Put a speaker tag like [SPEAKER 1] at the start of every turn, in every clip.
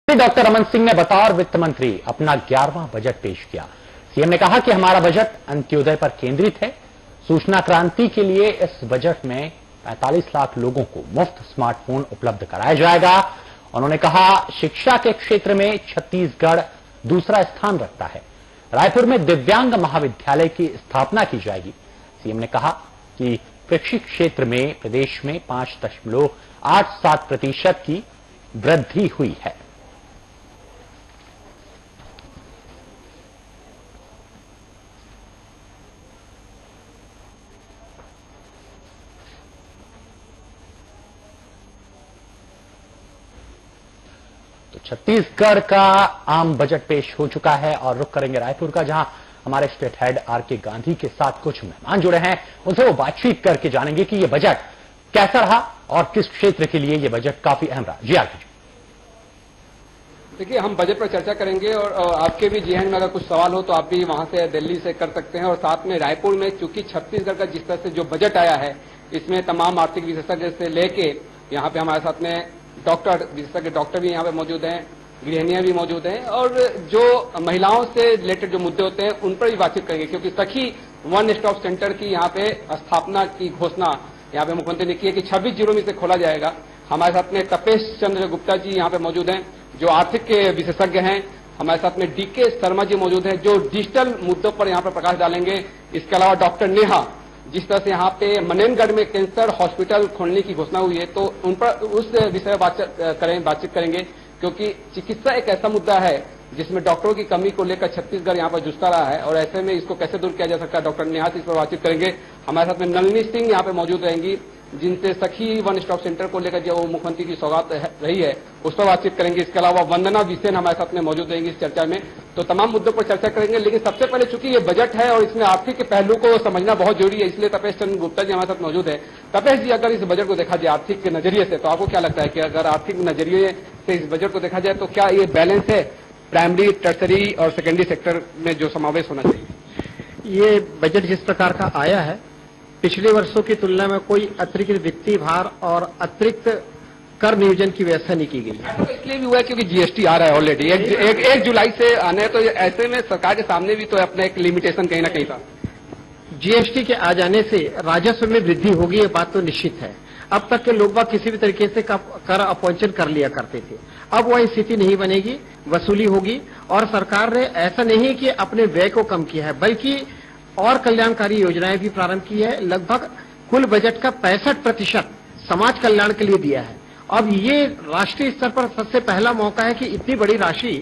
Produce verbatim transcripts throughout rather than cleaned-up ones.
[SPEAKER 1] Doctor Raman Singh ने बतौर वित्त मंत्री अपना ग्यारहवां बजट पेश किया। सीएम ने कहा कि हमारा बजट अंत्योदय पर केंद्रित है। सूचना क्रांति के लिए इस बजट में पैंतालीस लाख लोगों को मुफ्त स्मार्टफोन उपलब्ध कराया जाएगा। उन्होंने कहा, शिक्षा के क्षेत्र में छत्तीसगढ़ दूसरा स्थान रखता है। रायपुर में दिव्यांग महाविद्यालय की स्थापना की जाएगी। सीएम ने कहा कि कृषि क्षेत्र में प्रदेश में पांच दशमलव आठ सात प्रतिशत की वृद्धि हुई है। तो छत्तीसगढ़ का आम बजट पेश हो चुका है और रुख करेंगे रायपुर का, जहां हमारे स्टेट हेड आर के गांधी के साथ कुछ मेहमान जुड़े हैं। उनसे वो बातचीत करके जानेंगे कि ये बजट कैसा रहा और किस क्षेत्र के लिए ये बजट काफी अहम रहा। जी आर के जी।
[SPEAKER 2] देखिए, हम बजट पर चर्चा करेंगे और आपके भी जहन में अगर कुछ सवाल हो तो आप भी वहां से दिल्ली से कर सकते हैं। और साथ में रायपुर में चूंकि छत्तीसगढ़ का जिस तरह से जो बजट आया है, इसमें तमाम आर्थिक विशेषज्ञ से लेके यहाँ पे हमारे साथ में डॉक्टर विशेषज्ञ डॉक्टर भी यहाँ पे मौजूद हैं, गृहिणियां भी मौजूद हैं और जो महिलाओं से रिलेटेड जो मुद्दे होते हैं उन पर भी बातचीत करेंगे, क्योंकि सखी वन स्टॉप सेंटर की यहाँ पे स्थापना की घोषणा यहाँ पे मुख्यमंत्री ने की है कि छब्बीस जिलों में इसे खोला जाएगा। हमारे साथ में तपेश चंद्र गुप्ता जी यहाँ पे मौजूद हैं, जो आर्थिक के विशेषज्ञ हैं। हमारे साथ में डीके शर्मा जी मौजूद हैं, जो डिजिटल मुद्दों पर यहाँ पर प्रकाश डालेंगे। इसके अलावा डॉक्टर नेहा, जिस तरह से यहाँ पे मनेनगढ़ में कैंसर हॉस्पिटल खोलने की घोषणा हुई है, तो उन पर उस विषय में बातचीत करें बातचीत करेंगे, क्योंकि चिकित्सा एक ऐसा मुद्दा है जिसमें डॉक्टरों की कमी को लेकर छत्तीसगढ़ यहाँ पर जूझता रहा है और ऐसे में इसको कैसे दूर किया जा सकता है, डॉक्टर नेहा से इस पर बातचीत करेंगे। हमारे साथ में नलिनी सिंह यहाँ पे मौजूद रहेंगी, जिनसे सखी वन स्टॉप सेंटर को लेकर जो मुख्यमंत्री की सौगात रही है उस पर बातचीत करेंगे। इसके अलावा वंदना विसेन हमारे साथ में मौजूद रहेंगी इस चर्चा में। तो तमाम मुद्दों पर चर्चा करेंगे, लेकिन सबसे पहले चूंकि ये बजट है और इसमें आर्थिक के पहलू को समझना बहुत जरूरी है, इसलिए तपेश चंद्र गुप्ता जी हमारे साथ मौजूद है। तपेश जी, अगर इस बजट को देखा जाए आर्थिक के नजरिए से, तो आपको क्या लगता है कि अगर आर्थिक नजरिए से इस बजट को देखा जाए तो क्या ये बैलेंस है प्राइमरी, टर्सरी और सेकेंडरी सेक्टर में जो समावेश होना चाहिए?
[SPEAKER 3] ये बजट जिस प्रकार का आया है, पिछले वर्षों की तुलना में कोई अतिरिक्त वित्तीय भार और अतिरिक्त कर नियोजन की व्यवस्था नहीं की गई है।
[SPEAKER 2] तो इसलिए भी हुआ है क्योंकि जीएसटी आ रहा है ऑलरेडी, एक, एक, एक जुलाई से आने हैं, तो ऐसे में सरकार के सामने भी तो अपना एक लिमिटेशन कहीं ना कहीं था।
[SPEAKER 3] जीएसटी के आ जाने से राजस्व में वृद्धि होगी, ये बात तो निश्चित है। अब तक के लोग बाग किसी भी तरीके से कर अपॉइंचन कर लिया करते थे, अब वह स्थिति नहीं बनेगी, वसूली होगी। और सरकार ने ऐसा नहीं कि अपने व्यय को कम किया है, बल्कि और कल्याणकारी योजनाएं भी प्रारंभ की है। लगभग कुल बजट का पैंसठ प्रतिशत समाज कल्याण के लिए दिया है। अब ये राष्ट्रीय स्तर पर सबसे पहला मौका है कि इतनी बड़ी राशि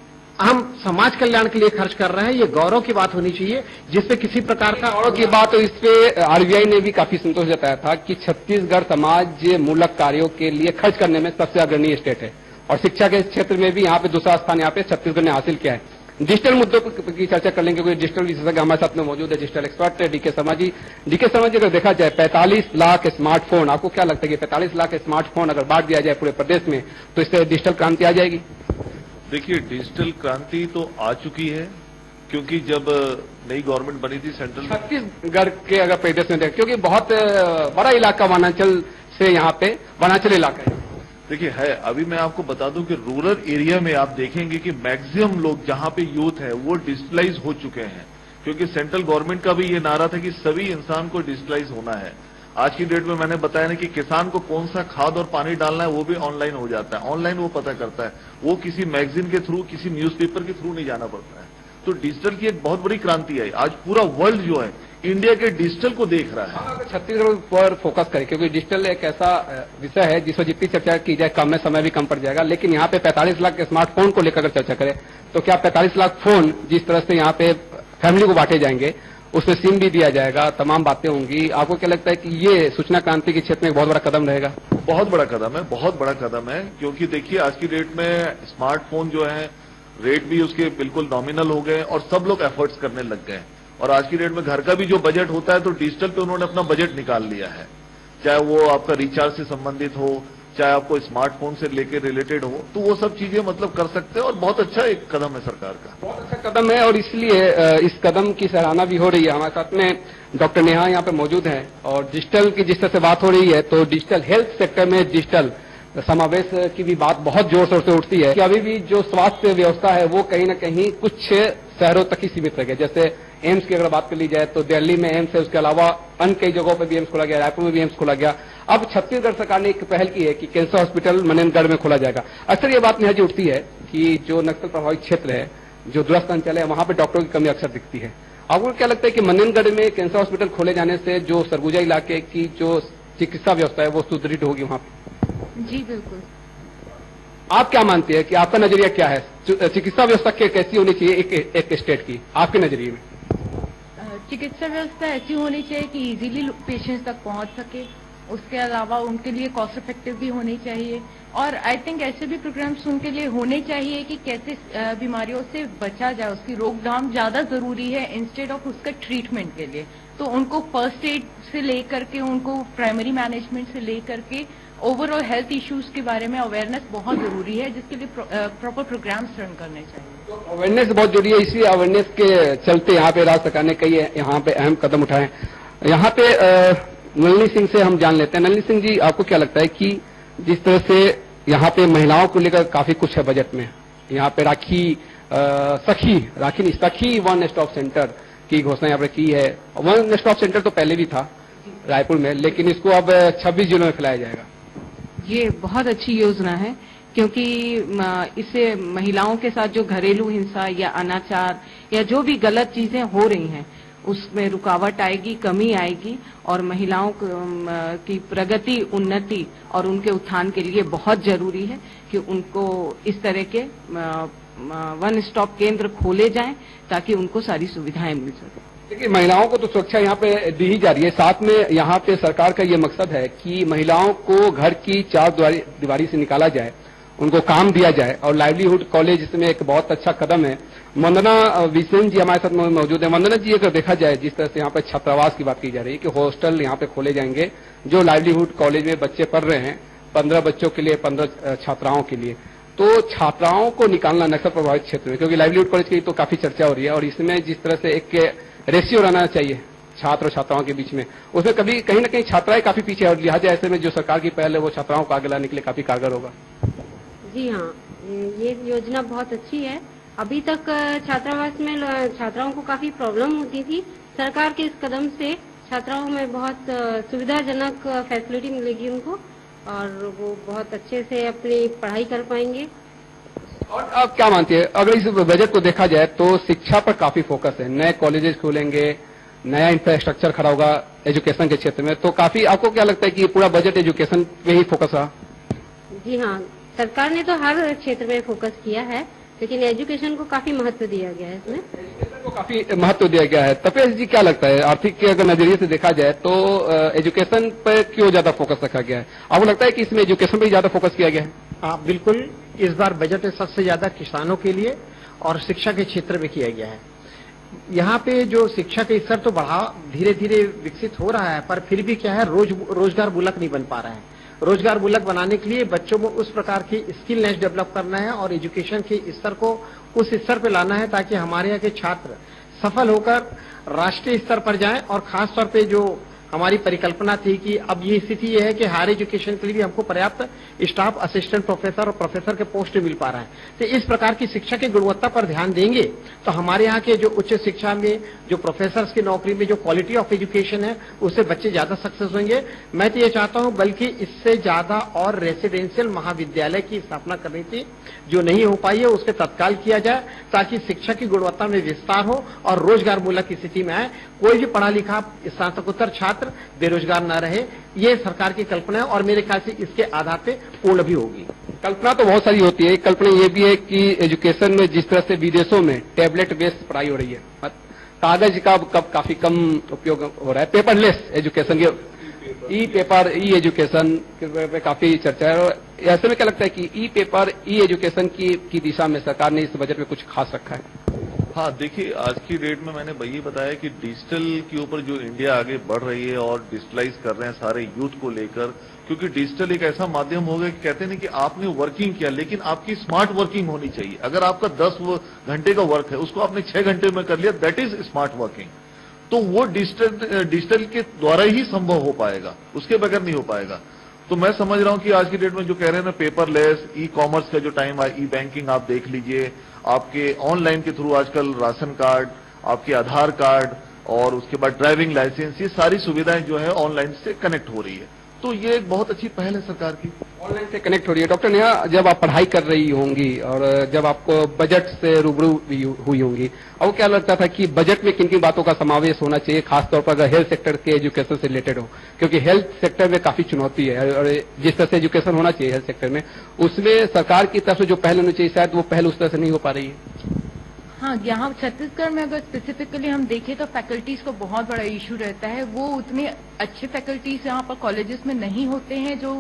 [SPEAKER 3] हम समाज कल्याण के लिए खर्च कर रहे हैं। ये गौरव की बात होनी चाहिए, जिससे किसी प्रकार का
[SPEAKER 2] गौरव की बात। तो इस पे आरबीआई ने भी काफी संतोष जताया था कि छत्तीसगढ़ समाज मूलक कार्यों के लिए खर्च करने में सबसे अग्रणी स्टेट है और शिक्षा के क्षेत्र में भी यहाँ पे दूसरा स्थान यहाँ पे छत्तीसगढ़ ने हासिल किया है। डिजिटल मुद्दों की चर्चा कर लेंगे, क्योंकि डिजिटल विशेषज्ञ हमारे साथ में मौजूद है, digital expert DK Sharma ji. DK Sharma ji, अगर देखा जाए पैंतालीस लाख स्मार्टफोन, आपको क्या लगता है कि पैंतालीस लाख स्मार्टफोन अगर बांट दिया जाए पूरे प्रदेश में तो इससे डिजिटल क्रांति आ जाएगी?
[SPEAKER 4] देखिए, डिजिटल क्रांति तो आ चुकी है, क्योंकि जब नई गवर्नमेंट बनी थी सेंट्रल
[SPEAKER 2] छत्तीसगढ़ के अगर प्रदेश में देखें, क्योंकि बहुत बड़ा इलाका वनांचल से यहाँ पे वनांचल इलाका है।
[SPEAKER 4] देखिए है, अभी मैं आपको बता दूं कि रूरल एरिया में आप देखेंगे कि मैक्सिमम लोग जहां पे यूथ है वो डिजिटलाइज हो चुके हैं, क्योंकि सेंट्रल गवर्नमेंट का भी ये नारा था कि सभी इंसान को डिजिटलाइज होना है। आज की डेट में मैंने बताया ना कि किसान को कौन सा खाद और पानी डालना है वो भी ऑनलाइन हो जाता है, ऑनलाइन वो पता करता है, वो किसी मैगजीन के थ्रू, किसी न्यूज़पेपर के थ्रू नहीं जाना पड़ता है। तो डिजिटल की एक बहुत बड़ी क्रांति आई। आज पूरा वर्ल्ड जो है इंडिया के डिजिटल को देख रहा है।
[SPEAKER 2] छत्तीसगढ़ पर फोकस करें, क्योंकि डिजिटल एक ऐसा विषय है जिस पर जितनी चर्चा की जाए कम में समय भी कम पड़ जाएगा। लेकिन यहाँ पे पैंतालीस लाख के स्मार्टफोन को लेकर चर्चा करें तो क्या पैंतालीस लाख फोन जिस तरह से यहाँ पे फैमिली को बांटे जाएंगे, उसमें सिम भी दिया जाएगा, तमाम बातें होंगी, आपको क्या लगता है कि ये सूचना क्रांति के क्षेत्र में एक बहुत बड़ा कदम रहेगा?
[SPEAKER 4] बहुत बड़ा कदम है, बहुत बड़ा कदम है, क्योंकि देखिए आज की डेट में स्मार्टफोन जो है रेट भी उसके बिल्कुल नॉमिनल हो गए और सब लोग एफर्ट्स करने लग गए। और आज की डेट में घर का भी जो बजट होता है तो डिजिटल पे उन्होंने अपना बजट निकाल लिया है, चाहे वो आपका रिचार्ज से संबंधित हो, चाहे आपको स्मार्टफोन से लेके रिलेटेड हो, तो वो सब चीजें मतलब कर सकते हैं। और बहुत अच्छा एक कदम है सरकार का,
[SPEAKER 2] बहुत अच्छा कदम है और इसलिए इस कदम की सराहना भी हो रही है। हमारे साथ में डॉक्टर नेहा यहाँ पे मौजूद हैं और डिजिटल की जिस तरह से बात हो रही है, तो डिजिटल हेल्थ सेक्टर में डिजिटल समावेश की भी बात बहुत जोर शोर से उठती है कि अभी भी जो स्वास्थ्य व्यवस्था है वो कहीं न कहीं कुछ शहरों तक ही सीमित रह गया। जैसे एम्स की अगर बात कर ली जाए तो दिल्ली में एम्स है, उसके अलावा अन्य कई जगहों पर भी एम्स खोला गया, रायपुर में भी एम्स खोला गया। अब छत्तीसगढ़ सरकार ने एक पहल की है कि कैंसर हॉस्पिटल मनेनगढ़ में खोला जाएगा। अक्सर ये बात नेहा जी उठती है कि जो नक्सल प्रभावित क्षेत्र है, जो दूरस्थ अंचल है, वहां पर डॉक्टरों की कमी अक्सर दिखती है। आपको क्या लगता है कि मनेनगढ़ में कैंसर हॉस्पिटल खोले जाने से जो सरगुजा इलाके की जो चिकित्सा व्यवस्था है वो सुदृढ़ होगी वहां पर?
[SPEAKER 5] जी बिल्कुल।
[SPEAKER 2] आप क्या मानते हैं कि आपका नजरिया क्या है, चिकित्सा व्यवस्था कैसी होनी चाहिए एक, एक स्टेट की आपके नजरिए में?
[SPEAKER 5] चिकित्सा व्यवस्था ऐसी होनी चाहिए कि इजीली पेशेंट्स तक पहुंच सके, उसके अलावा उनके लिए कॉस्ट इफेक्टिव भी होनी चाहिए, और आई थिंक ऐसे भी प्रोग्राम्स उनके लिए होने चाहिए कि कैसे बीमारियों से बचा जाए, उसकी रोकथाम ज्यादा जरूरी है इंस्टेड ऑफ उसका ट्रीटमेंट के लिए। तो उनको फर्स्ट एड से लेकर के उनको प्राइमरी मैनेजमेंट से लेकर के ओवरऑल हेल्थ इश्यूज के बारे में अवेयरनेस बहुत जरूरी है, जिसके लिए प्रॉपर प्रोग्राम्स रन करने चाहिए।
[SPEAKER 2] तो अवेयरनेस बहुत जरूरी है, इसी अवेयरनेस के चलते यहाँ पे राज्य सरकार ने कई यहाँ पे अहम कदम उठाए। यहाँ पे नलिनी सिंह से हम जान लेते हैं। नलिनी सिंह जी, आपको क्या लगता है कि जिस तरह से यहाँ पे महिलाओं को लेकर काफी कुछ है बजट में, यहाँ पे राखी आ, सखी राखी नहीं सखी वन स्टॉप सेंटर की घोषणा यहाँ पे की है। वन स्टॉप सेंटर तो पहले भी था रायपुर में, लेकिन इसको अब छब्बीस जिलों में फैलाया जाएगा।
[SPEAKER 6] ये बहुत अच्छी योजना है, क्योंकि इससे महिलाओं के साथ जो घरेलू हिंसा या अनाचार या जो भी गलत चीजें हो रही हैं उसमें रुकावट आएगी, कमी आएगी, और महिलाओं की प्रगति, उन्नति और उनके उत्थान के लिए बहुत जरूरी है कि उनको इस तरह के वन स्टॉप केंद्र खोले जाएं ताकि उनको सारी सुविधाएं मिल सके।
[SPEAKER 2] देखिए, महिलाओं को तो सुरक्षा यहाँ पे दी ही जा रही है, साथ में यहाँ पे सरकार का ये मकसद है कि महिलाओं को घर की चार दीवारी से निकाला जाए, उनको काम दिया जाए, और लाइवलीहुड कॉलेज इसमें एक बहुत अच्छा कदम है। वंदना विसेन जी हमारे साथ मौजूद है। वंदना जी, अगर देखा जाए जिस तरह से यहाँ पे छात्रावास की बात की जा रही है कि हॉस्टल यहाँ पे खोले जाएंगे जो लाइवलीहुड कॉलेज में बच्चे पढ़ रहे हैं, पंद्रह बच्चों के लिए, पंद्रह छात्राओं के लिए, तो छात्राओं को निकालना नक्सल प्रभावित क्षेत्र में, क्योंकि लाइवलीहुड कॉलेज की तो काफी चर्चा हो रही है, और इसमें जिस तरह से एक रेशियो रहना चाहिए छात्र और छात्राओं के बीच में, उसमें कभी कहीं ना कहीं छात्राएं काफी पीछे है, और लिहाजा ऐसे में जो सरकार की पहल है वो छात्राओं को आगे लाने के लिए काफी कारगर होगा।
[SPEAKER 7] जी हाँ, ये योजना बहुत अच्छी है। अभी तक छात्रावास में छात्राओं को काफी प्रॉब्लम होती थी। सरकार के इस कदम से छात्राओं में बहुत सुविधाजनक फैसिलिटी मिलेगी उनको, और वो बहुत अच्छे से अपनी पढ़ाई कर पाएंगे।
[SPEAKER 2] और आप क्या मानती है, अगर इस बजट को देखा जाए तो शिक्षा पर काफी फोकस है, नए कॉलेजेस खोलेंगे, नया इंफ्रास्ट्रक्चर खड़ा होगा एजुकेशन के क्षेत्र में, तो काफी आपको क्या लगता है कि पूरा बजट एजुकेशन पे ही फोकस रहा?
[SPEAKER 7] जी हाँ, सरकार ने तो हर क्षेत्र में फोकस किया है, लेकिन एजुकेशन को काफी महत्व दिया गया है। इसमें
[SPEAKER 2] एजुकेशन को काफी महत्व दिया गया है। तपेश जी, क्या लगता है, आर्थिक के अगर नजरिए से देखा जाए तो एजुकेशन पर क्यों ज्यादा फोकस रखा गया है? आपको लगता है कि इसमें एजुकेशन पर ज्यादा फोकस किया गया है?
[SPEAKER 3] हाँ बिल्कुल, इस बार बजट में सबसे ज्यादा किसानों के लिए और शिक्षा के क्षेत्र में किया गया है। यहाँ पे जो शिक्षा का स्तर तो बढ़ा धीरे धीरे विकसित हो रहा है, पर फिर भी क्या है, रोज रोजगार मूलक नहीं बन पा रहा है। रोजगार मूलक बनाने के लिए बच्चों में उस प्रकार की स्किलनेस डेवलप करना है और एजुकेशन के स्तर को उस स्तर पर लाना है ताकि हमारे यहाँ के छात्र सफल होकर राष्ट्रीय स्तर पर जाएं। और खास तौर पे जो हमारी परिकल्पना थी कि अब ये स्थिति ये है कि हायर एजुकेशन के लिए भी हमको पर्याप्त स्टाफ, असिस्टेंट प्रोफेसर और प्रोफेसर के पोस्ट मिल पा रहा है, तो इस प्रकार की शिक्षा की गुणवत्ता पर ध्यान देंगे तो हमारे यहाँ के जो उच्च शिक्षा में जो प्रोफेसर की नौकरी में जो क्वालिटी ऑफ एजुकेशन है उससे बच्चे ज्यादा सक्सेस होंगे। मैं तो ये चाहता हूँ बल्कि इससे ज्यादा और रेसिडेंशियल महाविद्यालय की स्थापना करनी थी, जो नहीं हो पाई है उसके तत्काल किया जाए ताकि शिक्षा की गुणवत्ता में विस्तार हो और रोजगार मूलक की स्थिति में आए। कोई भी पढ़ा लिखा स्नातकोत्तर छात्र बेरोजगार न रहे, ये सरकार की कल्पना है और मेरे ख्याल से इसके आधार पे पूर्ण भी होगी।
[SPEAKER 2] कल्पना तो बहुत सारी होती है, कल्पना ये भी है कि एजुकेशन में जिस तरह से विदेशों में टैबलेट बेस्ड पढ़ाई हो रही है, कागज का कब काफी कम उपयोग हो रहा है, पेपरलेस एजुकेशन के, ई पेपर ई एजुकेशन पे काफी चर्चा है। और ऐसे में क्या लगता है कि ई पेपर ई एजुकेशन की, की दिशा में सरकार ने इस बजट में कुछ खास रखा है?
[SPEAKER 4] हाँ, देखिए, आज की डेट में मैंने वही बताया कि डिजिटल के ऊपर जो इंडिया आगे बढ़ रही है और डिजिटलाइज कर रहे हैं सारे यूथ को लेकर, क्योंकि डिजिटल एक ऐसा माध्यम हो गया कि कहते हैं कि आपने वर्किंग किया लेकिन आपकी स्मार्ट वर्किंग होनी चाहिए। अगर आपका दस घंटे का वर्क है उसको आपने छह घंटे में कर लिया, दैट इज स्मार्ट वर्किंग। तो वो डिजिटल डिजिटल के द्वारा ही संभव हो पाएगा, उसके बगैर नहीं हो पाएगा। तो मैं समझ रहा हूं कि आज की डेट में जो कह रहे हैं ना पेपरलेस, ई कॉमर्स का जो टाइम है, ई बैंकिंग आप देख लीजिए, आपके ऑनलाइन के थ्रू आजकल राशन कार्ड, आपके आधार कार्ड और उसके बाद ड्राइविंग लाइसेंस, ये सारी सुविधाएं जो है ऑनलाइन से कनेक्ट हो रही है। तो ये एक बहुत अच्छी पहल है सरकार की,
[SPEAKER 2] ऑनलाइन से कनेक्ट हो रही है। डॉक्टर नेहा, जब आप पढ़ाई कर रही होंगी और जब आपको बजट से रूबरू हुई होंगी, आपको क्या लगता था कि बजट में किन किन बातों का समावेश होना चाहिए, खासतौर पर अगर हेल्थ सेक्टर के एजुकेशन से रिलेटेड हो, क्योंकि हेल्थ सेक्टर में काफी चुनौती है और जिस तरह से एजुकेशन होना चाहिए हेल्थ सेक्टर में, उसमें सरकार की तरफ से जो पहल होनी चाहिए शायद वो पहल उस तरह से नहीं हो पा रही है।
[SPEAKER 5] हाँ, यहाँ छत्तीसगढ़ में अगर स्पेसिफिकली हम देखें तो फैकल्टीज को बहुत बड़ा इशू रहता है। वो उतने अच्छे फैकल्टीज यहाँ पर कॉलेजेस में नहीं होते हैं जो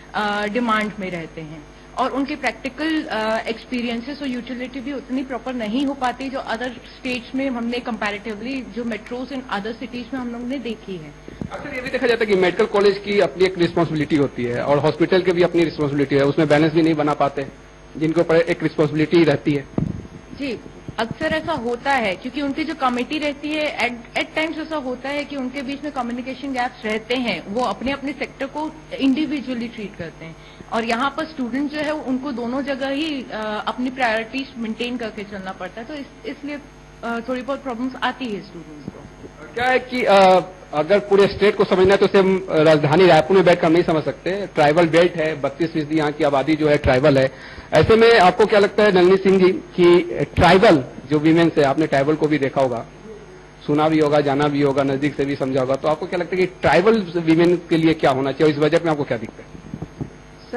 [SPEAKER 5] डिमांड में रहते हैं, और उनके प्रैक्टिकल एक्सपीरियंसेस और यूटिलिटी भी उतनी प्रॉपर नहीं हो पाती जो अदर स्टेट्स में हमने कंपैरेटिवली जो मेट्रोज इन अदर सिटीज में हम लोग ने देखी है।
[SPEAKER 2] अक्सर ये भी देखा जाता है कि मेडिकल कॉलेज की अपनी एक रिस्पॉन्सिबिलिटी होती है और हॉस्पिटल की भी अपनी रिस्पॉन्सिबिलिटी है, उसमें बैलेंस भी नहीं बना पाते, जिनके ऊपर एक रिस्पॉन्सिबिलिटी रहती है।
[SPEAKER 5] जी, अक्सर ऐसा होता है क्योंकि उनकी जो कमेटी रहती है, एट टाइम्स ऐसा होता है कि उनके बीच में कम्युनिकेशन गैप्स रहते हैं, वो अपने अपने सेक्टर को इंडिविजुअली ट्रीट करते हैं, और यहाँ पर स्टूडेंट जो है उनको दोनों जगह ही आ, अपनी प्रायोरिटीज मेंटेन करके चलना पड़ता है, तो इस, इसलिए आ, थोड़ी बहुत प्रॉब्लम्स आती है स्टूडेंट्स को।
[SPEAKER 2] क्या है कि आ, अगर पूरे स्टेट को समझना है तो उसे हम राजधानी रायपुर में बैठकर नहीं समझ सकते। ट्राइबल बेल्ट है, बत्तीस फीसदी यहाँ की आबादी जो है ट्राइबल है। ऐसे में आपको क्या लगता है नलिनी सिंह जी कि ट्राइबल जो वीमेन है, आपने ट्राइबल को भी देखा होगा, सुना भी होगा, जाना भी होगा, नजदीक से भी समझा होगा, तो आपको क्या लगता है कि ट्राइबल वीमेन के लिए क्या होना चाहिए, इस बजट में आपको क्या दिखता है?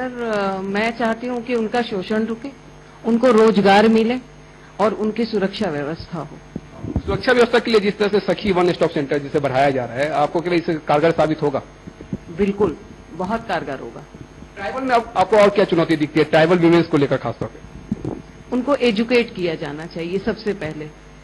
[SPEAKER 6] सर, मैं चाहती हूँ कि उनका शोषण रुके, उनको रोजगार मिले और उनकी सुरक्षा व्यवस्था हो।
[SPEAKER 2] सुरक्षा व्यवस्था के लिए जिस तरह से सखी वन स्टॉप सेंटर जिसे बढ़ाया जा रहा है, आपको क्या इससे कारगर साबित होगा?
[SPEAKER 6] बिल्कुल, बहुत कारगर होगा।
[SPEAKER 2] ट्राइबल में आप, आपको और क्या चुनौती दिखती है ट्राइबल वीमेन्स को लेकर खासतौर पे?
[SPEAKER 6] उनको एजुकेट किया जाना चाहिए सबसे पहले।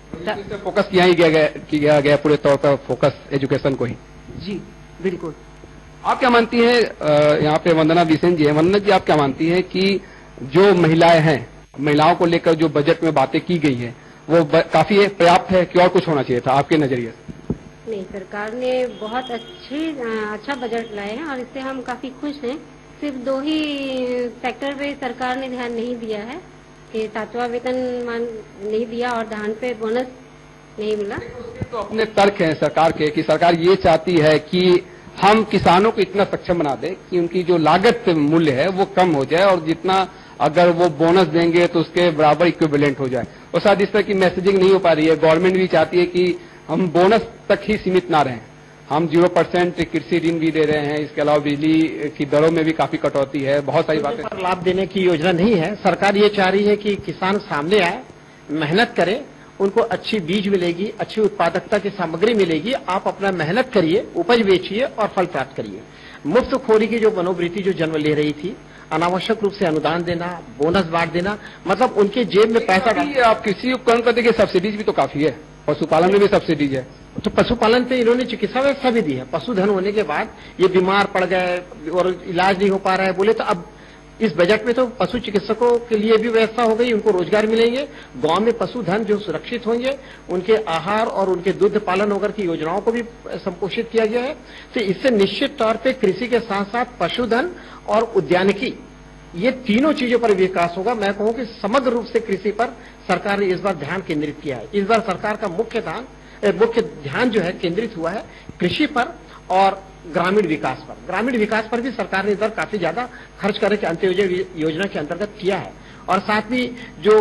[SPEAKER 2] फोकस किया ही गया, किया गया पूरे तौर पर फोकस एजुकेशन को ही।
[SPEAKER 6] जी बिल्कुल।
[SPEAKER 2] आप क्या मानती हैं, यहाँ पे वंदना बिसेन जी है, वंदना जी आप क्या मानती हैं कि जो महिलाएं हैं, महिलाओं को लेकर जो बजट में बातें की गई है वो काफी पर्याप्त है कि और कुछ होना चाहिए था आपके नजरिए से?
[SPEAKER 7] नहीं, सरकार ने बहुत अच्छी अच्छा बजट लाए हैं और इससे हम काफी खुश हैं। सिर्फ दो ही सेक्टर पे सरकार ने ध्यान नहीं दिया है कि सातवां वेतन मान नहीं दिया और धान पे बोनस नहीं मिला।
[SPEAKER 2] तो अपने तर्क हैं सरकार के कि सरकार ये चाहती है कि हम किसानों को इतना सक्षम बना दे कि उनकी जो लागत मूल्य है वो कम हो जाए और जितना अगर वो बोनस देंगे तो उसके बराबर इक्विवेलेंट हो जाए। और साथ इस तरह की मैसेजिंग नहीं हो पा रही है। गवर्नमेंट भी चाहती है कि हम बोनस तक ही सीमित ना रहें, हम जीरो परसेंट कृषि ऋण भी दे रहे हैं, इसके अलावा बिजली की दरों में भी काफी कटौती है, बहुत सारी बातें।
[SPEAKER 3] पर लाभ देने की योजना नहीं है। सरकार ये चाह रही है कि किसान सामने आए, मेहनत करे, उनको अच्छी बीज मिलेगी, अच्छी उत्पादकता की सामग्री मिलेगी, आप अपना मेहनत करिए, उपज बेचिए और फल प्राप्त करिए। मुफ्तखोरी की जो मनोवृत्ति जो जन्म ले रही थी, अनावश्यक रूप से अनुदान देना, बोनस बांट देना, मतलब उनके जेब में पैसा डाल।
[SPEAKER 2] आप कृषि उपकरण पर देखिए सब्सिडीज भी तो काफी है, पशुपालन में भी सब्सिडीज है।
[SPEAKER 3] तो पशुपालन पे इन्होंने चिकित्सा व्यवस्था भी दी है। पशुधन होने के बाद ये बीमार पड़ गए और इलाज नहीं हो पा रहा है बोले तो अब इस बजट में तो पशु चिकित्सकों के लिए भी व्यवस्था हो गई, उनको रोजगार मिलेंगे, गांव में पशुधन जो सुरक्षित होंगे, उनके आहार और उनके दूध पालन वगैरह की योजनाओं को भी संपोषित किया गया है। तो इससे निश्चित तौर पे कृषि के साथ साथ पशुधन और उद्यानिकी, ये तीनों चीजों पर विकास होगा। मैं कहूं कि समग्र रूप से कृषि पर सरकार ने इस बार ध्यान केंद्रित किया है। इस बार सरकार का मुख्य ध्यान मुख्य ध्यान जो है केंद्रित हुआ है कृषि पर और ग्रामीण विकास पर। ग्रामीण विकास पर भी सरकार ने इस बार काफी ज्यादा खर्च करने के अंत्योदय योजना के अंतर्गत किया है और साथ ही जो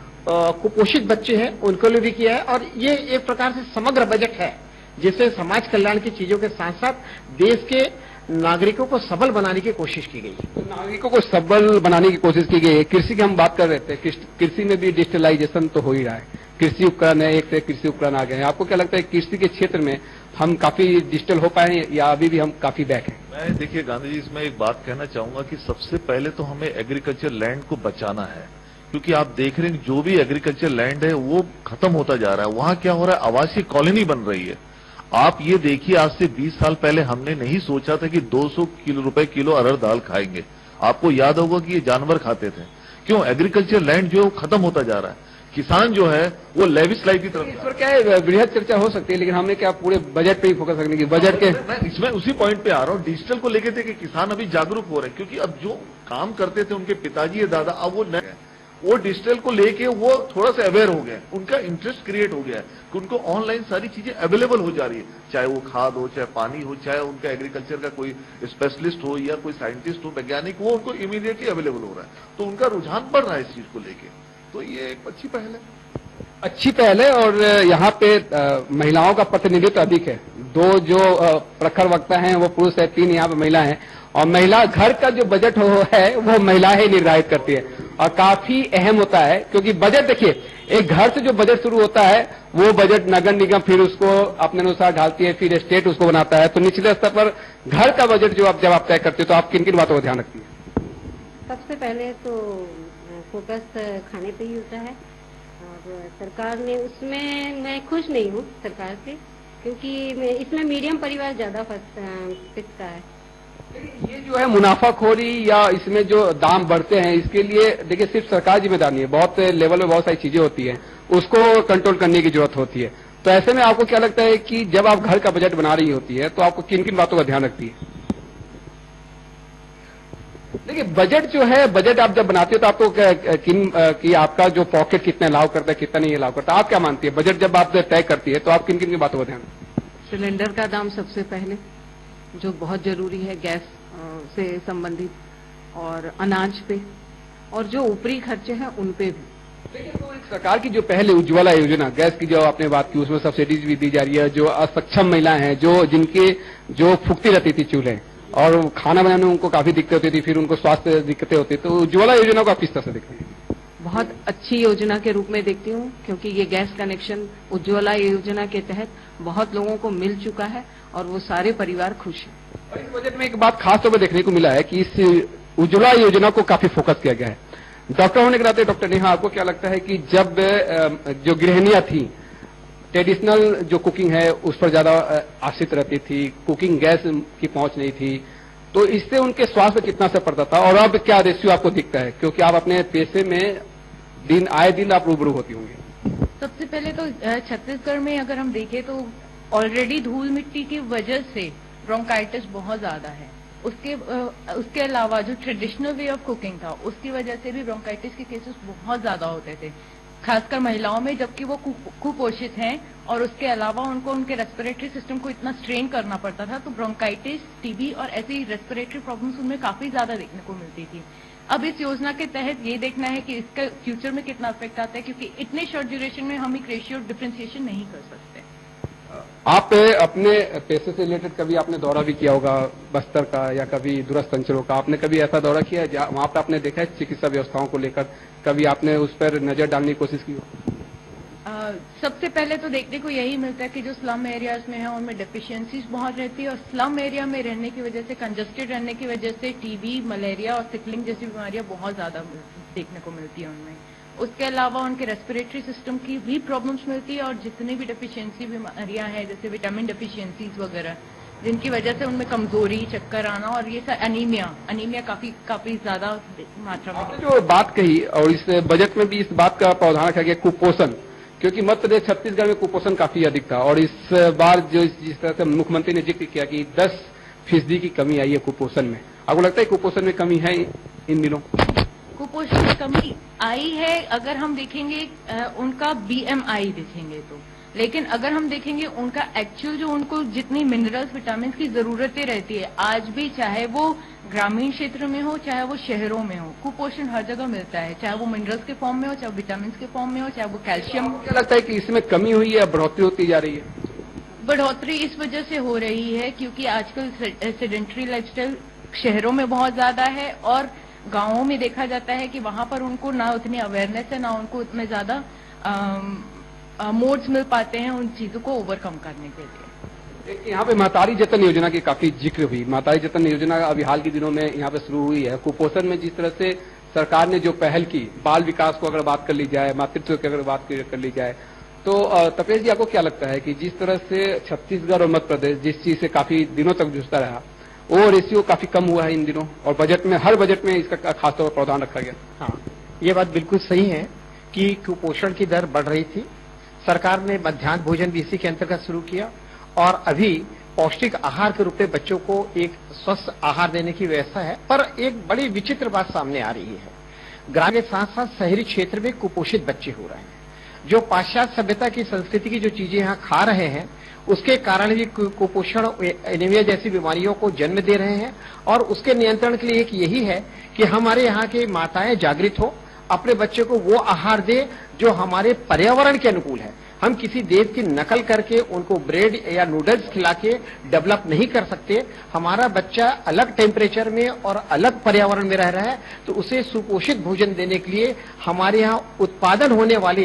[SPEAKER 3] कुपोषित बच्चे हैं उनको लिए भी किया है। और ये एक प्रकार से समग्र बजट है जिससे समाज कल्याण की चीजों के साथ साथ देश के नागरिकों को सबल बनाने की कोशिश की गई है।
[SPEAKER 2] तो नागरिकों को सबल बनाने की कोशिश की गई है। कृषि की हम बात कर रहे थे, कृषि में भी डिजिटलाइजेशन तो हो ही रहा है, कृषि उपकरण है, एक से कृषि उपकरण आ गए हैं। आपको क्या लगता है कृषि के क्षेत्र में हम काफी डिजिटल हो पाए या अभी भी हम काफी बैक हैं?
[SPEAKER 4] मैं देखिए गांधी जी, इसमें एक बात कहना चाहूंगा कि सबसे पहले तो हमें एग्रीकल्चर लैंड को बचाना है, क्योंकि आप देख रहे हैं जो भी एग्रीकल्चर लैंड है वो खत्म होता जा रहा है। वहां क्या हो रहा है, आवासीय कॉलोनी बन रही है। आप ये देखिए, आज से बीस साल पहले हमने नहीं सोचा था कि दो सौ किलो रुपए किलो अरहर दाल खाएंगे। आपको याद होगा कि ये जानवर खाते थे। क्यों? एग्रीकल्चर लैंड जो खत्म होता जा रहा है। किसान जो है वो लेविश लाइफ की तरफ।
[SPEAKER 2] इस पर क्या है, बृहद चर्चा हो सकती है, लेकिन हमने क्या पूरे बजट पे ही फोकस रखने की, बजट के
[SPEAKER 4] मैं इसमें उसी पॉइंट पे आ रहा हूँ। डिजिटल को लेके थे कि किसान अभी जागरूक हो रहे हैं, क्योंकि अब जो काम करते थे उनके पिताजी या दादा, अब वो नए वो डिजिटल को लेके वो थोड़ा सा अवेयर हो गए, उनका इंटरेस्ट क्रिएट हो गया है कि उनको ऑनलाइन सारी चीजें अवेलेबल हो जा रही है, चाहे वो खाद हो, चाहे पानी हो, चाहे उनका एग्रीकल्चर का कोई स्पेशलिस्ट हो या कोई साइंटिस्ट हो, वैज्ञानिक, वो उनको इमीडिएटली अवेलेबल हो रहा है, तो उनका रुझान बढ़ रहा है इस चीज को लेके। तो ये एक अच्छी पहल है,
[SPEAKER 2] अच्छी पहल है। और यहाँ पे आ, महिलाओं का प्रतिनिधित्व अधिक है। दो जो आ, प्रखर वक्ता हैं वो पुरुष है, तीन यहाँ पे महिला हैं, और महिला घर का जो बजट हो है वो महिला ही निर्धारित करती है, और काफी अहम होता है, क्योंकि बजट देखिए, एक घर से जो बजट शुरू होता है वो बजट नगर निगम फिर उसको अपने अनुसार ढालती है, फिर स्टेट उसको बनाता है। तो निचले स्तर पर घर का बजट जो आप जब आप तय करते हो तो आप किन किन बातों का ध्यान रखती है?
[SPEAKER 7] सबसे पहले तो फोकस खाने पे ही होता है, और सरकार ने उसमें मैं खुश नहीं हूँ सरकार से, क्योंकि इसमें मीडियम परिवार ज्यादा पिसता है।
[SPEAKER 2] ये जो है मुनाफाखोरी या इसमें जो दाम बढ़ते हैं, इसके लिए देखिए सिर्फ सरकार जिम्मेदार नहीं है, बहुत लेवल में बहुत सारी चीजें होती हैं, उसको कंट्रोल करने की जरूरत होती है। तो ऐसे में आपको क्या लगता है कि जब आप घर का बजट बना रही होती है तो आपको किन किन बातों का ध्यान रखती है? देखिए बजट जो है, बजट आप जब बनाते हो तो आपको किन कि आपका जो पॉकेट कितना अलाउ करता है, कितना नहीं अलाउ करता, आप क्या मानती है? बजट जब आप तय करती है तो आप किन किन बातों का ध्यान?
[SPEAKER 6] सिलेंडर का दाम सबसे पहले, जो बहुत जरूरी है गैस से संबंधित, और अनाज पे, और जो ऊपरी खर्चे हैं उन पे भी।
[SPEAKER 2] देखिए तो एक सरकार की जो पहले उज्ज्वला योजना, गैस की जो आपने बात की, उसमें सब्सिडीज भी दी जा रही है। जो असक्षम महिलाएं हैं, जो जिनके जो फूकती रहती थी चूल्हे और खाना बनाने में उनको काफी दिक्कत होती थी, फिर उनको स्वास्थ्य दिक्कतें होती, तो उज्ज्वला योजना को आप किस तरह से देखते हैं?
[SPEAKER 6] बहुत अच्छी योजना के रूप में देखती हूँ, क्योंकि ये गैस कनेक्शन उज्ज्वला योजना के तहत बहुत लोगों को मिल चुका है और वो सारे परिवार खुश हैं।
[SPEAKER 2] और इस बजट में एक बात खास तौर पर देखने को मिला है कि इस उज्ज्वला योजना को काफी फोकस किया गया है। डॉक्टर होने के नाते डॉक्टर नेहा, आपको क्या लगता है कि जब जो गृहिणियां थी, ट्रेडिशनल जो कुकिंग है उस पर ज्यादा आश्रित रहती थी, कुकिंग गैस की पहुंच नहीं थी, तो इससे उनके स्वास्थ्य कितना असर पड़ता था, और अब क्या रेशियो आपको दिखता है, क्योंकि आप अपने पेशे में दिन आए दिन आप रूबरू होती होंगी?
[SPEAKER 5] सबसे पहले तो छत्तीसगढ़ में अगर हम देखें तो ऑलरेडी धूल मिट्टी की वजह से ब्रोंकाइटिस बहुत ज्यादा है। उसके उसके अलावा जो ट्रेडिशनल वे ऑफ कुकिंग था उसकी वजह से भी ब्रोंकाइटिस के केसेस बहुत ज्यादा होते थे, खासकर महिलाओं में, जबकि वो कुपोषित हैं, और उसके अलावा उनको उनके रेस्पिरेटरी सिस्टम को इतना स्ट्रेन करना पड़ता था, तो ब्रोंकाइटिस, टीबी और ऐसी रेस्पिरेटरी प्रॉब्लम्स उनमें काफी ज्यादा देखने को मिलती थी। अब इस योजना के तहत ये देखना है कि इसका फ्यूचर में कितना इफेक्ट आता है, क्योंकि इतने शॉर्ट ड्यूरेशन में हम एक रेशियो डिफरेंशिएशन नहीं कर सकते।
[SPEAKER 2] आप अपने पैसे से रिलेटेड कभी आपने दौरा भी किया होगा बस्तर का या कभी दूरस्थ अंचलों का, आपने कभी ऐसा दौरा किया है वहां पर आपने देखा है चिकित्सा व्यवस्थाओं को लेकर, कभी आपने उस पर नजर डालने की कोशिश की हो?
[SPEAKER 5] आ, सबसे पहले तो देखने को यही मिलता है कि जो स्लम एरियाज में है उनमें डेफिशिएंसीज बहुत रहती है, और स्लम एरिया में रहने की वजह से, कंजस्टेड रहने की वजह से टीबी, मलेरिया और सिकलिंग जैसी बीमारियां बहुत ज्यादा देखने को मिलती है उनमें। उसके अलावा उनके रेस्पिरेटरी सिस्टम की भी प्रॉब्लम्स मिलती है, और जितनी भी डेफिशिएंसी बीमारियां हैं जैसे विटामिन डेफिशिएंसीज वगैरह, जिनकी वजह से उनमें कमजोरी, चक्कर आना और ये अनीमिया अनीमिया काफी काफी ज्यादा मात्रा में।
[SPEAKER 2] आपने जो बात कही और इस बजट में भी इस बात का प्रावधान रखा गया कुपोषण, क्योंकि मध्य प्रदेश छत्तीसगढ़ में कुपोषण काफी अधिक था, और इस बार जो जिस तरह से मुख्यमंत्री ने जिक्र किया कि दस फीसदी की कमी आई है कुपोषण में, आपको लगता है कुपोषण में कमी है इन दिनों?
[SPEAKER 5] कुपोषण में कमी आई है अगर हम देखेंगे उनका बीएमआई देखेंगे तो, लेकिन अगर हम देखेंगे उनका एक्चुअल जो उनको जितनी मिनरल्स, विटामिन की जरूरतें रहती है आज भी, चाहे वो ग्रामीण क्षेत्र में हो चाहे वो शहरों में हो, कुपोषण हर जगह मिलता है, चाहे वो मिनरल्स के फॉर्म में हो, चाहे विटामिन के फॉर्म में हो, चाहे वो कैल्शियम।
[SPEAKER 2] क्या लगता है कि इसमें कमी हुई है, बढ़ोतरी होती जा रही है?
[SPEAKER 5] बढ़ोतरी इस वजह से हो रही है क्योंकि आजकल सेडेंटरी लाइफस्टाइल शहरों में बहुत ज्यादा है, और गांवों में देखा जाता है कि वहां पर उनको ना उतनी अवेयरनेस है, ना उनको उतने ज्यादा मोड्स मिल पाते हैं उन चीजों को ओवरकम करने के लिए।
[SPEAKER 2] यहाँ पे महतारी जतन योजना की काफी जिक्र हुई। महतारी जतन योजना अभी हाल के दिनों में यहाँ पे शुरू हुई है। कुपोषण में जिस तरह से सरकार ने जो पहल की, बाल विकास को अगर बात कर ली जाए, मातृत्व की अगर बात कर ली जाए, तो तपेश जी आपको क्या लगता है कि जिस तरह से छत्तीसगढ़ और मध्य प्रदेश जिस चीज से काफी दिनों तक जूझता रहा, वो रेशियो काफी कम हुआ है इन दिनों, और बजट में, हर बजट में इसका खासतौर पर प्रावधान रखा गया?
[SPEAKER 3] हाँ, ये बात बिल्कुल सही है कि कुपोषण की दर बढ़ रही थी। सरकार ने मध्याह्न भोजन भी इसी के अंतर्गत शुरू किया और अभी पौष्टिक आहार के रूप में बच्चों को एक स्वस्थ आहार देने की व्यवस्था है। पर एक बड़ी विचित्र बात सामने आ रही है, ग्रामीण के साथ साथ शहरी क्षेत्र में कुपोषित बच्चे हो रहे हैं। जो पाश्चात्य सभ्यता की संस्कृति की जो चीजें यहाँ खा रहे हैं उसके कारण भी कुपोषण एनीमिया जैसी बीमारियों को जन्म दे रहे हैं। और उसके नियंत्रण के लिए एक यही है कि हमारे यहाँ की माताएं जागृत हो, अपने बच्चे को वो आहार दे जो हमारे पर्यावरण के अनुकूल है। हम किसी देश की नकल करके उनको ब्रेड या नूडल्स खिला के डेवलप नहीं कर सकते। हमारा बच्चा अलग टेम्परेचर में और अलग पर्यावरण में रह रहा है, तो उसे सुपोषित भोजन देने के लिए हमारे यहाँ उत्पादन होने वाले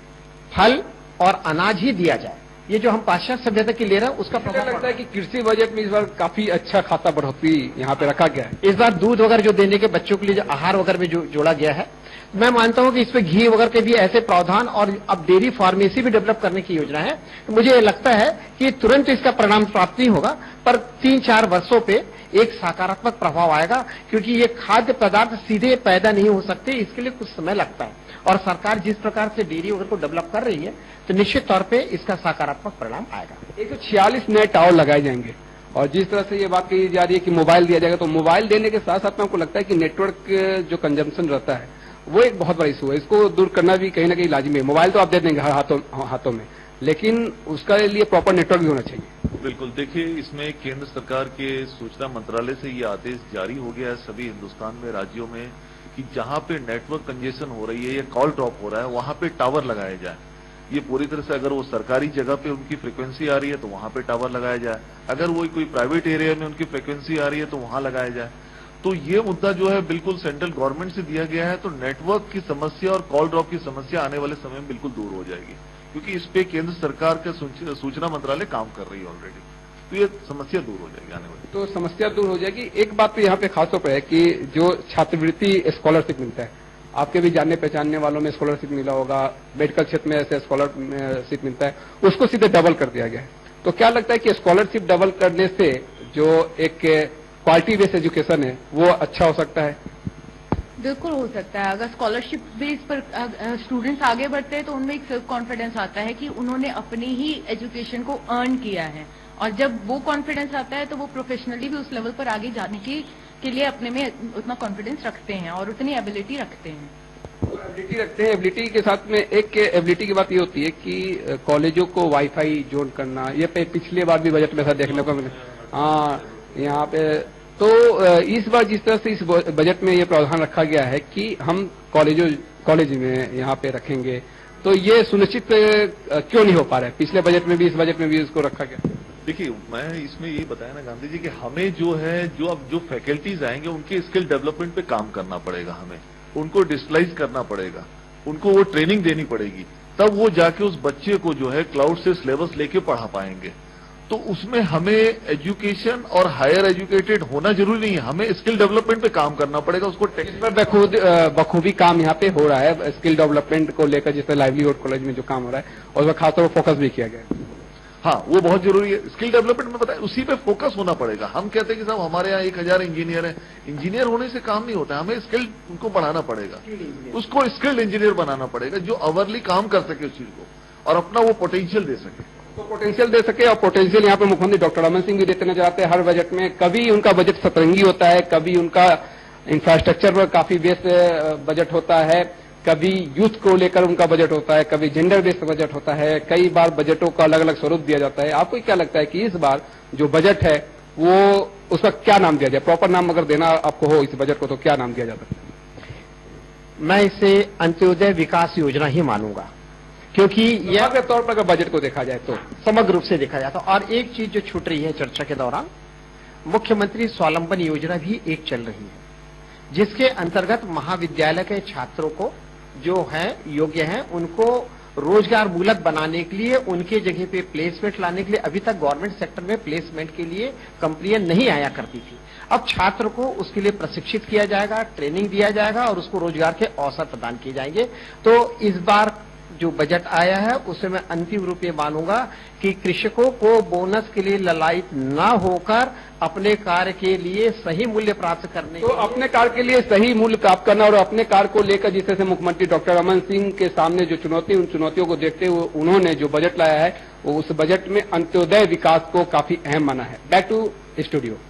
[SPEAKER 3] फल और अनाज ही दिया जाए। ये जो हम पाश्चात्य सभ्यता की ले रहे हैं उसका प्रभाव
[SPEAKER 2] लगता है कि कृषि बजट में इस बार काफी अच्छा खासा बढ़ोतरी यहाँ पे रखा गया है।
[SPEAKER 3] इस बार दूध वगैरह जो देने के बच्चों के लिए जो आहार वगैरह में जो जोड़ा गया है, मैं मानता हूं कि इसमें घी वगैरह के भी ऐसे प्रावधान और अब डेयरी फार्मेसी भी डेवलप करने की योजना है। तो मुझे लगता है कि तुरंत इसका परिणाम प्राप्त नहीं होगा, पर तीन चार वर्षों पे एक सकारात्मक प्रभाव आएगा, क्योंकि ये खाद्य पदार्थ सीधे पैदा नहीं हो सकते, इसके लिए कुछ समय लगता है। और सरकार जिस प्रकार से डेयरी वगैरह को डेवलप कर रही है तो निश्चित तौर पे इसका सकारात्मक परिणाम आएगा।
[SPEAKER 2] एक सौ छियालीस नए टावर लगाए जाएंगे और जिस तरह से ये बात कही जा रही है कि मोबाइल दिया जाएगा, तो मोबाइल देने के साथ साथ में आपको लगता है कि नेटवर्क जो कंजम्पशन रहता है वो एक बहुत बड़ा इशू है। इसको दूर करना भी कहीं ना कहीं लाजिमी है। मोबाइल तो आप दे देंगे हर हाथों हाथों में, लेकिन उसका लिए प्रॉपर नेटवर्क भी होना चाहिए।
[SPEAKER 4] बिल्कुल, देखिए इसमें केंद्र सरकार के सूचना मंत्रालय से ये आदेश जारी हो गया है सभी हिंदुस्तान में राज्यों में कि जहां पे नेटवर्क कंजेशन हो रही है या कॉल ड्रॉप हो रहा है वहां पे टावर लगाए जाए। ये पूरी तरह से अगर वो सरकारी जगह पे उनकी फ्रीक्वेंसी आ रही है तो वहां पे टावर लगाया जाए, अगर वो कोई प्राइवेट एरिया में उनकी फ्रीक्वेंसी आ रही है तो वहां लगाया जाए। तो ये मुद्दा जो है बिल्कुल सेंट्रल गवर्नमेंट से दिया गया है, तो नेटवर्क की समस्या और कॉल ड्रॉप की समस्या आने वाले समय में बिल्कुल दूर हो जाएगी, क्योंकि इस पे केंद्र सरकार का सूचना मंत्रालय काम कर रही है ऑलरेडी। तो ये समस्या दूर हो जाएगी आने वाली।
[SPEAKER 2] तो समस्या दूर हो जाएगी। एक बात तो यहाँ पे खासतौर पर है कि जो छात्रवृत्ति स्कॉलरशिप मिलता है, आपके भी जानने पहचानने वालों में स्कॉलरशिप मिला होगा, मेडिकल क्षेत्र में ऐसे स्कॉलरशिप मिलता है, उसको सीधे डबल कर दिया गया है। तो क्या लगता है कि स्कॉलरशिप डबल करने से जो एक क्वालिटी बेस्ड एजुकेशन है वो अच्छा हो सकता है?
[SPEAKER 5] बिल्कुल हो सकता है। अगर स्कॉलरशिप बेस पर स्टूडेंट्स आगे बढ़ते हैं तो उनमें एक सेल्फ कॉन्फिडेंस आता है कि उन्होंने अपनी ही एजुकेशन को अर्न किया है, और जब वो कॉन्फिडेंस आता है तो वो प्रोफेशनली भी उस लेवल पर आगे जाने की के लिए अपने में उतना कॉन्फिडेंस रखते हैं और उतनी एबिलिटी रखते हैं।
[SPEAKER 2] एबिलिटी रखते हैं। एबिलिटी के साथ में एक एबिलिटी की बात ये होती है कि कॉलेजों को वाईफाई जोड़ करना, ये पिछले बार भी बजट में ऐसा देखने को मिला। हाँ, यहाँ पे तो इस बार जिस तरह से इस बजट में ये प्रावधान रखा गया है कि हम कॉलेजों कॉलेज में यहाँ पे रखेंगे, तो ये सुनिश्चित क्यों नहीं हो पा रहा है? पिछले बजट में भी, इस बजट में भी इसको रखा गया।
[SPEAKER 4] देखिए, मैं इसमें यही बताया ना गांधी जी कि हमें जो है जो अब जो फैकल्टीज आएंगे उनके स्किल डेवलपमेंट पे काम करना पड़ेगा, हमें उनको डिजिटलाइज करना पड़ेगा, उनको वो ट्रेनिंग देनी पड़ेगी, तब वो जाके उस बच्चे को जो है क्लाउड से सिलेबस लेके पढ़ा पाएंगे। तो उसमें हमें एजुकेशन और हायर एजुकेटेड होना जरूरी नहीं है, हमें स्किल डेवलपमेंट पे काम करना पड़ेगा। उसको
[SPEAKER 2] इस पर बखूद बखूबी काम यहाँ पे हो रहा है स्किल डेवलपमेंट को लेकर, जिससे लाइवलीहुड कॉलेज में जो काम हो रहा है और उसमें खासतौर पर फोकस भी किया गया है।
[SPEAKER 4] हाँ, वो बहुत जरूरी है। स्किल डेवलपमेंट में बताया, उसी पे फोकस होना पड़ेगा। हम कहते हैं कि साहब हमारे यहाँ एक हजार इंजीनियर हैं, इंजीनियर होने से काम नहीं होता, हमें स्किल उनको बढ़ाना पड़ेगा, उसको स्किल्ड इंजीनियर बनाना पड़ेगा जो अवरली काम कर सके उस चीज को और अपना वो पोटेंशियल दे सके।
[SPEAKER 2] तो पोटेंशियल दे सके, और पोटेंशियल यहाँ पे मुख्यमंत्री डॉक्टर रमन सिंह भी देते नजर आते हैं हर बजट में। कभी उनका बजट सतरंगी होता है, कभी उनका इंफ्रास्ट्रक्चर पर काफी बेस्ड बजट होता है, कभी यूथ को लेकर उनका बजट होता है, कभी जेंडर बेस्ड बजट होता है, कई बार बजटों का अलग अलग स्वरूप दिया जाता है। आपको क्या लगता है कि इस बार जो बजट है वो उसका क्या नाम दिया जाए? प्रॉपर नाम अगर देना आपको हो इस बजट को तो क्या नाम दिया जाता है?
[SPEAKER 3] मैं इसे अंत्योदय विकास योजना ही मानूंगा, क्योंकि यह
[SPEAKER 2] के तौर पर अगर बजट को देखा जाए तो
[SPEAKER 3] समग्र रूप से देखा जाता। और एक चीज जो छूट रही है चर्चा के दौरान, मुख्यमंत्री स्वावलंबन योजना भी एक चल रही है, जिसके अंतर्गत महाविद्यालय के छात्रों को जो है योग्य हैं उनको रोजगार मूलक बनाने के लिए, उनके जगह पे प्लेसमेंट लाने के लिए, अभी तक गवर्नमेंट सेक्टर में प्लेसमेंट के लिए कंपनियां नहीं आया करती थी। अब छात्र को उसके लिए प्रशिक्षित किया जाएगा, ट्रेनिंग दिया जाएगा और उसको रोजगार के अवसर प्रदान किए जाएंगे। तो इस बार जो बजट आया है उसे मैं अंतिम रूप में मानूंगा कि कृषकों को बोनस के लिए ललायित न होकर अपने कार्य के लिए सही मूल्य प्राप्त करने
[SPEAKER 2] तो अपने कार्य के लिए सही मूल्य प्राप्त करना और अपने कार्य को लेकर जिस तरह से मुख्यमंत्री डॉक्टर रमन सिंह के सामने जो चुनौती उन चुनौतियों को देखते हुए उन्होंने जो बजट लाया है वो उस बजट में अंत्योदय विकास को काफी अहम माना है। Back to studio.